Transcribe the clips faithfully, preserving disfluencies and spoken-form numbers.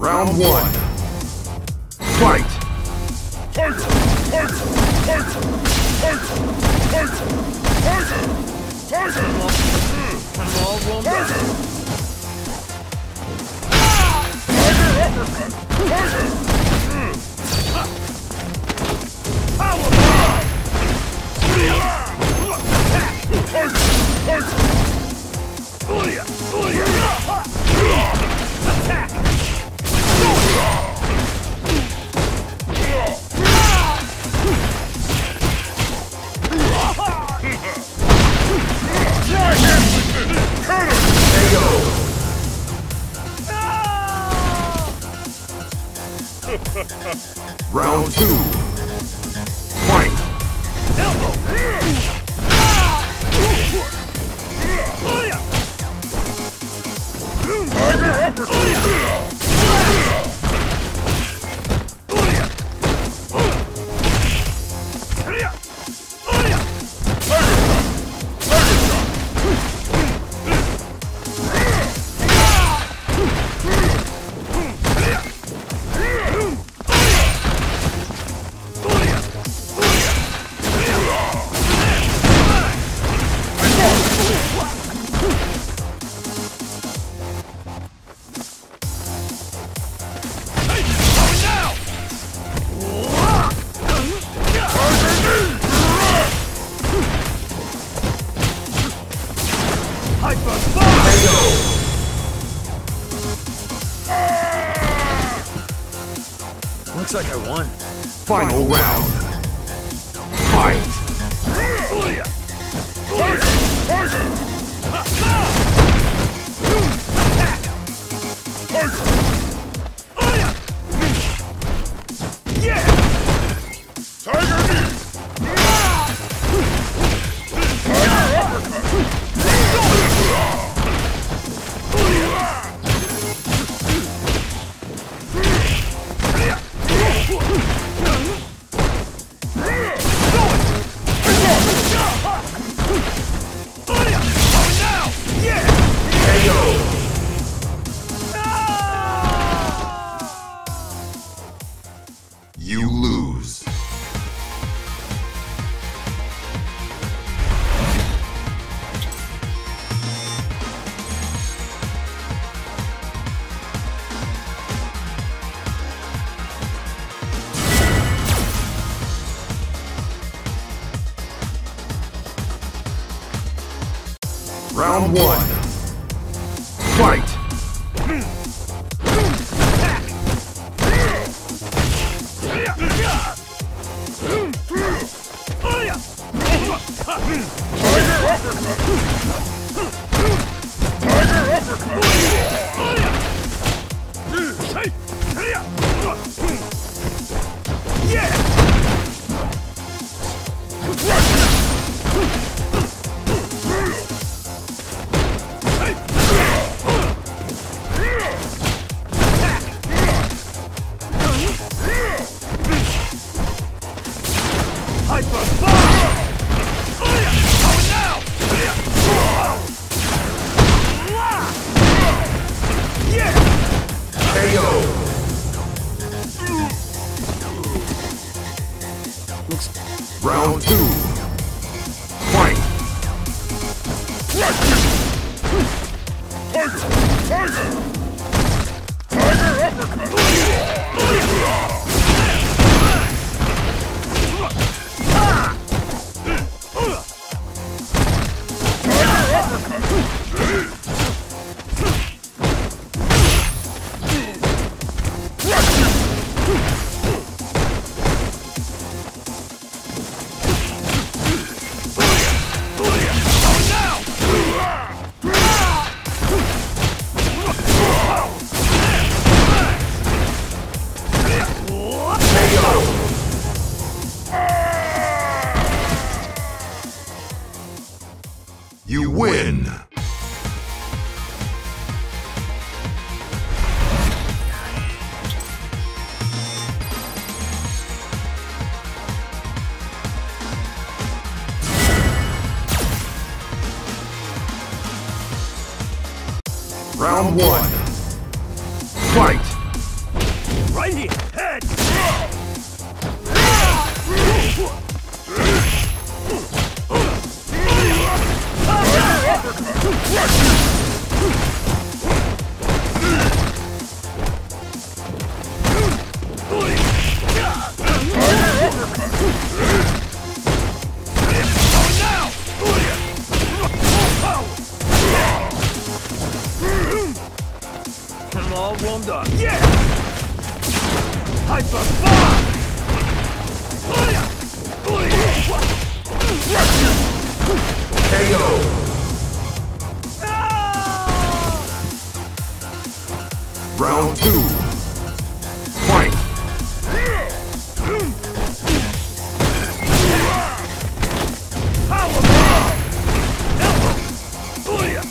Round one. Fight! Fight! Fight! Fight! Fight! Fight! Fight! Fight! I'm all warmed up. Tiger uppercut! Tiger! Power bomb! Attack! Fight! Fight! Booyah! Booyah! Attack! Round two. Fight! Elbow! Tiger uppercut! Looks like I won. Final round. Fight! You lose. Round one. Fight! Tiger uppercut! Tiger uppercut! Yeah! Hyper bomb! Coming now! Yeah! K O! Round two. Fight! Tiger! Tiger! Tiger uppercut! You win! Round one. Fight! round up. Yeah! Hyper bomb! K O. Round two. Fight! Power bomb! Elbow! Booyah!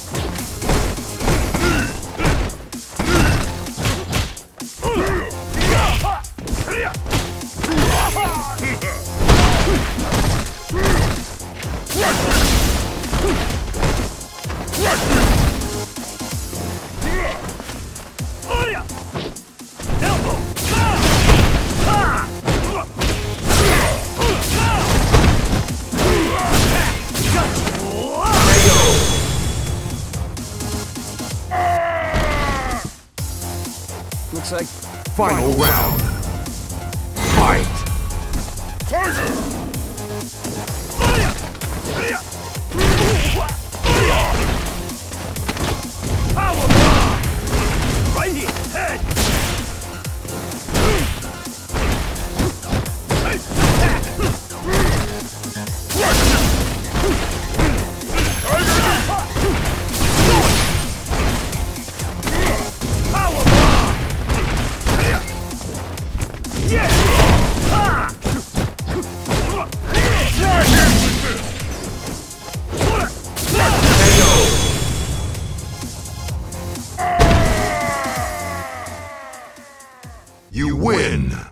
Looks like Final round. Fight! Power bomb! Right here, head! Power bomb! Yeah! Ha! K O. You win!